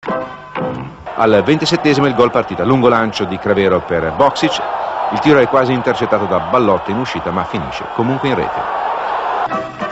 Al 27esimo il gol partita, lungo lancio di Crevero per Boksic, il tiro è quasi intercettato da Ballotta in uscita ma finisce comunque in rete.